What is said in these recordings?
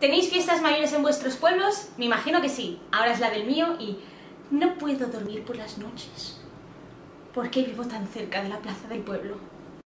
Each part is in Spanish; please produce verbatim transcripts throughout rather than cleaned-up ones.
¿Tenéis fiestas mayores en vuestros pueblos? Me imagino que sí. Ahora es la del mío y no puedo dormir por las noches porque vivo tan cerca de la plaza del pueblo.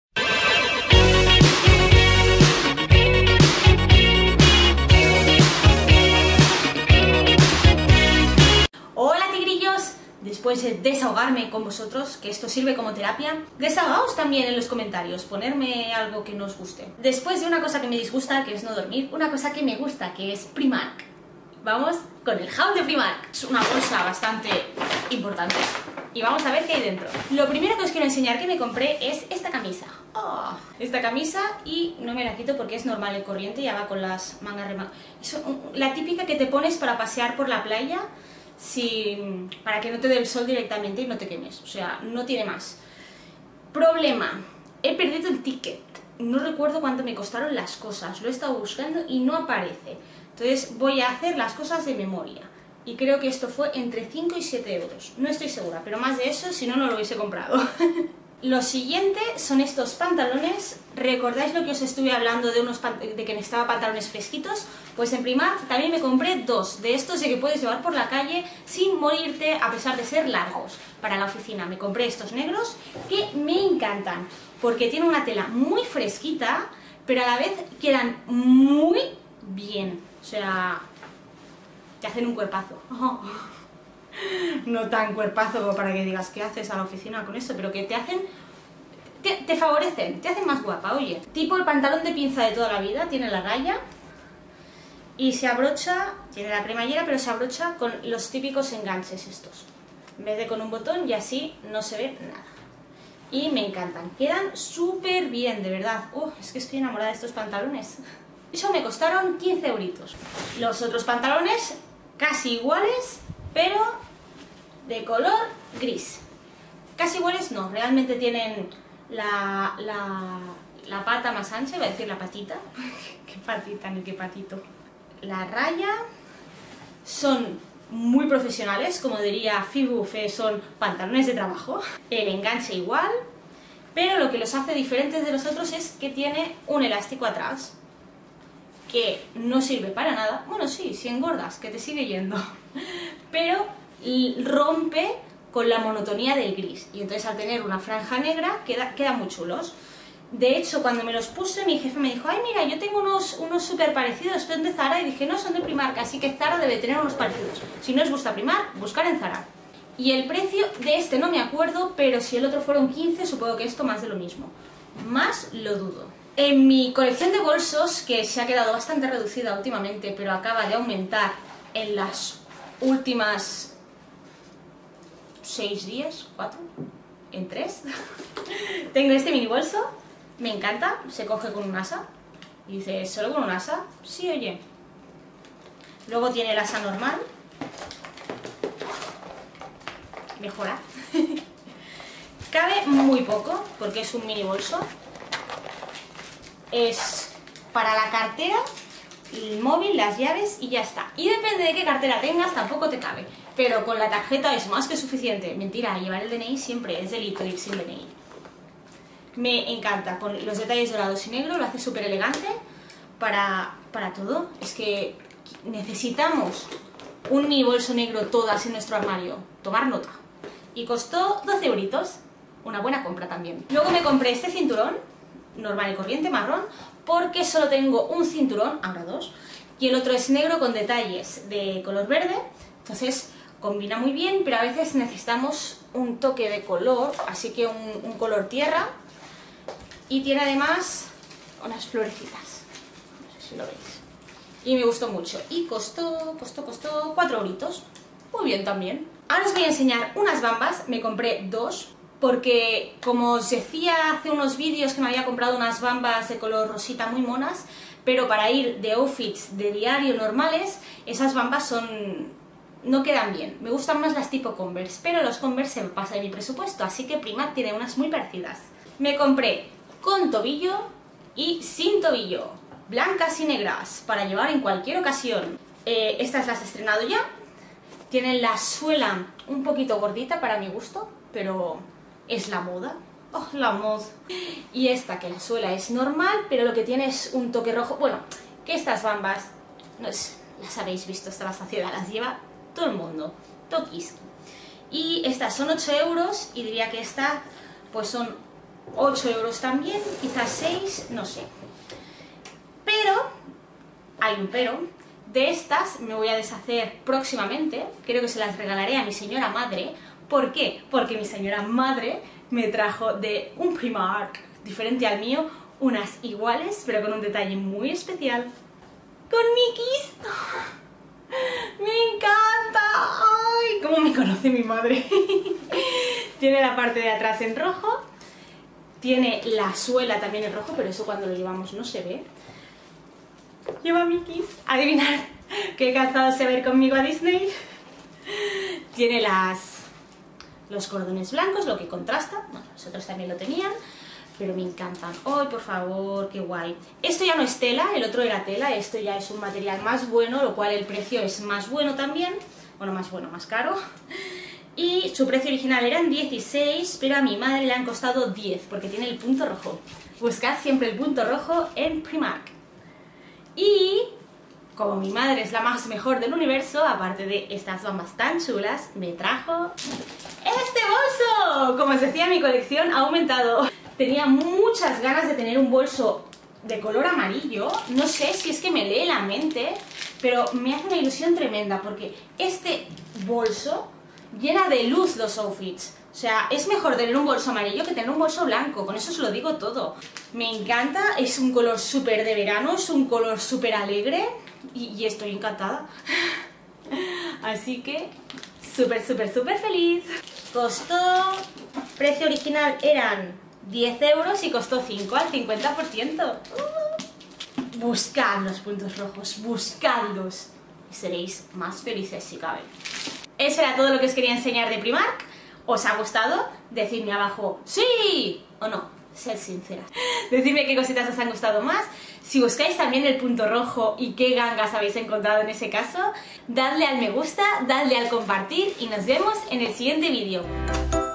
Hola tigrillos, después de desahogarme con vosotros, que esto sirve como terapia, desahogaos también en los comentarios, ponerme algo que no os guste. Después de una cosa que me disgusta, que es no dormir, una cosa que me gusta, que es Primark. Vamos con el haul de Primark. Es una bolsa bastante importante y vamos a ver qué hay dentro. Lo primero que os quiero enseñar que me compré es esta camisa. Oh, esta camisa, y no me la quito porque es normal y corriente, ya va con las mangas remadas. Es la típica que te pones para pasear por la playa, sin, para que no te dé el sol directamente y no te quemes, o sea, no tiene más. Problema, he perdido el ticket, no recuerdo cuánto me costaron las cosas, lo he estado buscando y no aparece. Entonces voy a hacer las cosas de memoria y creo que esto fue entre cinco y siete euros, no estoy segura, pero más de eso, si no, no lo hubiese comprado. Lo siguiente son estos pantalones. ¿Recordáis lo que os estuve hablando de, unos de que necesitaba pantalones fresquitos? Pues en Primark también me compré dos de estos de que puedes llevar por la calle sin morirte a pesar de ser largos. Para la oficina me compré estos negros que me encantan porque tienen una tela muy fresquita, pero a la vez quedan muy bien. O sea, te hacen un cuerpazo. Oh. No tan cuerpazo como para que digas qué haces a la oficina con esto, pero que te hacen, te, te favorecen, te hacen más guapa, oye. Tipo el pantalón de pinza de toda la vida, tiene la raya y se abrocha, tiene la cremallera, pero se abrocha con los típicos enganches estos, en vez de con un botón, y así no se ve nada. Y me encantan, quedan súper bien, de verdad. Uh, es que estoy enamorada de estos pantalones. Eso me costaron quince euritos. Los otros pantalones casi iguales, pero de color gris. Casi iguales no, realmente tienen la, la, la pata más ancha, iba a decir la patita. Qué patita ni qué patito. La raya, son muy profesionales, como diría Fibufe, son pantalones de trabajo. El enganche igual, pero lo que los hace diferentes de los otros es que tiene un elástico atrás, que no sirve para nada. Bueno, sí, si engordas, que te sigue yendo, pero rompe con la monotonía del gris, y entonces al tener una franja negra queda, quedan muy chulos. De hecho, cuando me los puse, mi jefe me dijo: ay, mira, yo tengo unos, unos súper parecidos, son de Zara, y dije: no, son de Primark, así que Zara debe tener unos parecidos. Si no os gusta Primark, buscar en Zara. Y el precio de este no me acuerdo, pero si el otro fueron quince, supongo que esto más de lo mismo. Más lo dudo. En mi colección de bolsos, que se ha quedado bastante reducida últimamente, pero acaba de aumentar en las últimas seis días, cuatro, en tres, tengo este mini bolso, me encanta, se coge con un asa, y dices, ¿solo con un asa? Sí, oye. Luego tiene el asa normal, mejora. Cabe muy poco, porque es un mini bolso. Es para la cartera, el móvil, las llaves y ya está. Y depende de qué cartera tengas, tampoco te cabe. Pero con la tarjeta es más que suficiente. Mentira, llevar el D N I siempre es delito ir sin D N I. Me encanta, con los detalles dorados y negro, lo hace súper elegante para, para todo. Es que necesitamos un mini bolso negro todas en nuestro armario. Tomar nota. Y costó doce euritos. Una buena compra también. Luego me compré este cinturón, normal y corriente, marrón, porque solo tengo un cinturón, ahora dos, y el otro es negro con detalles de color verde, entonces combina muy bien, pero a veces necesitamos un toque de color, así que un, un color tierra, y tiene además unas florecitas, no sé si lo veis, y me gustó mucho, y costó, costó, costó cuatro euritos, muy bien también. Ahora os voy a enseñar unas bambas, me compré dos, porque como os decía hace unos vídeos que me había comprado unas bambas de color rosita muy monas, pero para ir de outfits de diario normales, esas bambas son... no quedan bien. Me gustan más las tipo Converse, pero los Converse se me pasa de mi presupuesto, así que Primark tiene unas muy parecidas. Me compré con tobillo y sin tobillo, blancas y negras, para llevar en cualquier ocasión. Eh, estas las he estrenado ya, tienen la suela un poquito gordita para mi gusto, pero es la moda. Oh, la moda. Y esta, que la suela es normal, pero lo que tiene es un toque rojo. Bueno, que estas bambas no es, las habéis visto hasta la saciedad, las lleva todo el mundo, Tokis. Y estas son ocho euros y diría que esta pues son ocho euros también, quizás seis, no sé. Pero, hay un pero, de estas me voy a deshacer próximamente, creo que se las regalaré a mi señora madre. ¿Por qué? Porque mi señora madre me trajo de un Primark diferente al mío, unas iguales, pero con un detalle muy especial, con Mickeys. ¡Me encanta! ¡Ay! ¿Cómo me conoce mi madre? Tiene la parte de atrás en rojo, tiene la suela también en rojo, pero eso cuando lo llevamos no se ve. Lleva Mickeys. Adivinar qué calzado se va a ir conmigo a Disney. Tiene las los cordones blancos, lo que contrasta. Bueno, nosotros también lo tenían, pero me encantan. ¡Ay, por favor, qué guay! Esto ya no es tela, el otro era tela, esto ya es un material más bueno, lo cual el precio es más bueno también. Bueno, más bueno, más caro. Y su precio original eran dieciséis, pero a mi madre le han costado diez, porque tiene el punto rojo. Buscad siempre el punto rojo en Primark. Y como mi madre es la más mejor del universo, aparte de estas bambas tan chulas, me trajo este bolso. Como os decía, mi colección ha aumentado. Tenía muchas ganas de tener un bolso de color amarillo. No sé si es que me lee la mente, pero me hace una ilusión tremenda porque este bolso llena de luz los outfits. O sea, es mejor tener un bolso amarillo que tener un bolso blanco, con eso os lo digo todo. Me encanta, es un color súper de verano, es un color súper alegre y, y estoy encantada. Así que súper, súper, súper feliz. Costó, precio original eran diez euros y costó cinco al cincuenta por ciento. Uh. Buscad los puntos rojos, buscadlos y seréis más felices si cabe. Eso era todo lo que os quería enseñar de Primark. ¿Os ha gustado? Decidme abajo sí o no, sed sinceras. Decidme qué cositas os han gustado más. Si buscáis también el punto rojo y qué gangas habéis encontrado en ese caso, dadle al me gusta, dadle al compartir y nos vemos en el siguiente vídeo.